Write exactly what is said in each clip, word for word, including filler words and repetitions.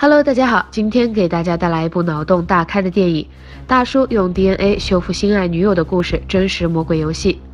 Hello， 大家好，今天给大家带来一部脑洞大开的电影，大叔用 D N A 修复心爱女友的故事，真实魔鬼游戏。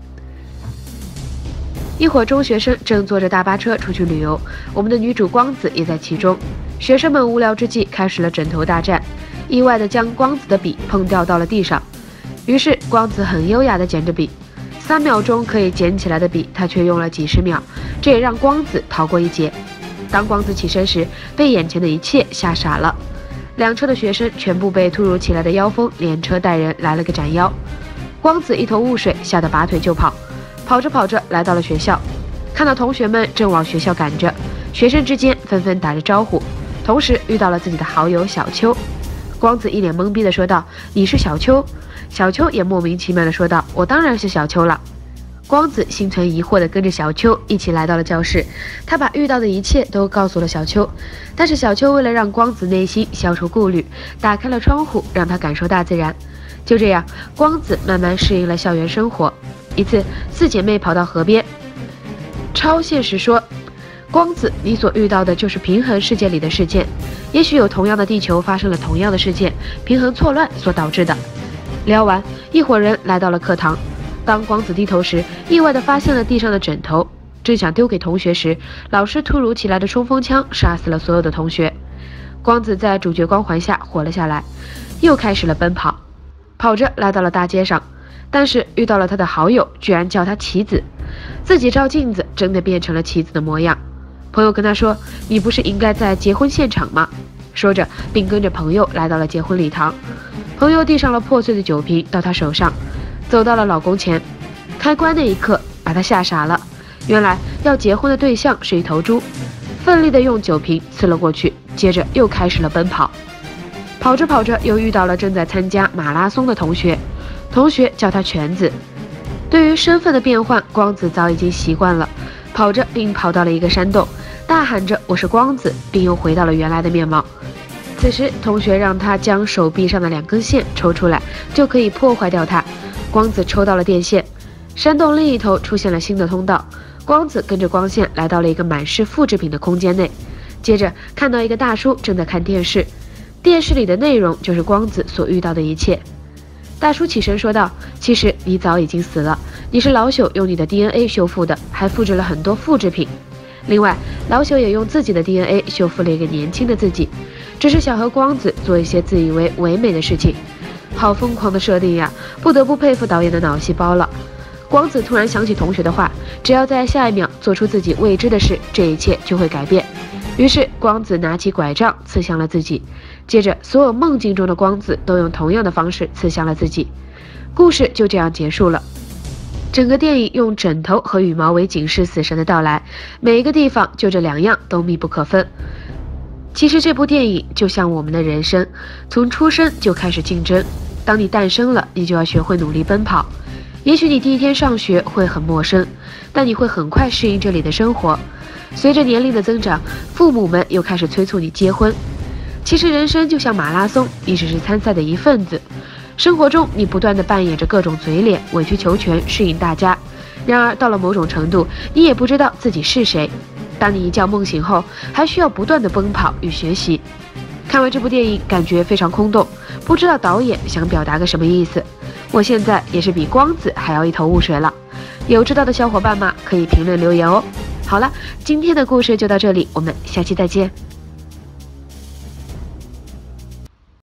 一伙中学生正坐着大巴车出去旅游，我们的女主光子也在其中。学生们无聊之际开始了枕头大战，意外的将光子的笔碰掉到了地上。于是光子很优雅地捡着笔，三秒钟可以捡起来的笔，她却用了几十秒，这也让光子逃过一劫。当光子起身时，被眼前的一切吓傻了。两车的学生全部被突如其来的妖风连车带人来了个斩妖。光子一头雾水，吓得拔腿就跑。跑着跑着来到了学校，看到同学们正往学校赶着，学生之间纷纷打着招呼，同时遇到了自己的好友小秋。光子一脸懵逼地说道：“你是小秋？”小秋也莫名其妙地说道：“我当然是小秋了。”光子心存疑惑地跟着小秋一起来到了教室，他把遇到的一切都告诉了小秋，但是小秋为了让光子内心消除顾虑，打开了窗户，让他感受大自然。就这样，光子慢慢适应了校园生活。一次，四姐妹跑到河边，超现实说：“光子，你所遇到的就是平衡世界里的事件，也许有同样的地球发生了同样的事件，平衡错乱所导致的。”聊完，一伙人来到了课堂。当光子低头时，意外地发现了地上的枕头，正想丢给同学时，老师突如其来的冲锋枪杀死了所有的同学。光子在主角光环下活了下来，又开始了奔跑，跑着来到了大街上，但是遇到了他的好友，居然叫他棋子，自己照镜子真的变成了棋子的模样。朋友跟他说：“你不是应该在结婚现场吗？”说着并跟着朋友来到了结婚礼堂。朋友递上了破碎的酒瓶到他手上，走到了老公前，开关那一刻把他吓傻了。原来要结婚的对象是一头猪，奋力地用酒瓶刺了过去，接着又开始了奔跑。跑着跑着又遇到了正在参加马拉松的同学，同学叫他犬子。对于身份的变换，光子早已经习惯了，跑着并跑到了一个山洞，大喊着我是光子，并又回到了原来的面貌。此时同学让他将手臂上的两根线抽出来，就可以破坏掉它。光子抽到了电线，山洞另一头出现了新的通道，光子跟着光线来到了一个满是复制品的空间内，接着看到一个大叔正在看电视，电视里的内容就是光子所遇到的一切。大叔起身说道：“其实你早已经死了，你是老朽用你的 D N A 修复的，还复制了很多复制品。另外，老朽也用自己的 D N A 修复了一个年轻的自己，只是想和光子做一些自以为唯美的事情。”好疯狂的设定呀，不得不佩服导演的脑细胞了。光子突然想起同学的话，只要在下一秒做出自己未知的事，这一切就会改变。于是光子拿起拐杖刺向了自己，接着所有梦境中的光子都用同样的方式刺向了自己。故事就这样结束了。整个电影用枕头和羽毛为警示死神的到来，每一个地方就这两样都密不可分。其实这部电影就像我们的人生，从出生就开始竞争，当你诞生了，你就要学会努力奔跑。也许你第一天上学会很陌生，但你会很快适应这里的生活。随着年龄的增长，父母们又开始催促你结婚。其实人生就像马拉松，你只是参赛的一份子。生活中你不断地扮演着各种嘴脸，委曲求全，适应大家。然而到了某种程度，你也不知道自己是谁。当你一觉梦醒后，还需要不断的奔跑与学习。看完这部电影，感觉非常空洞，不知道导演想表达个什么意思。我现在也是比光子还要一头雾水了。有知道的小伙伴吗？可以评论留言哦。好了，今天的故事就到这里，我们下期再见。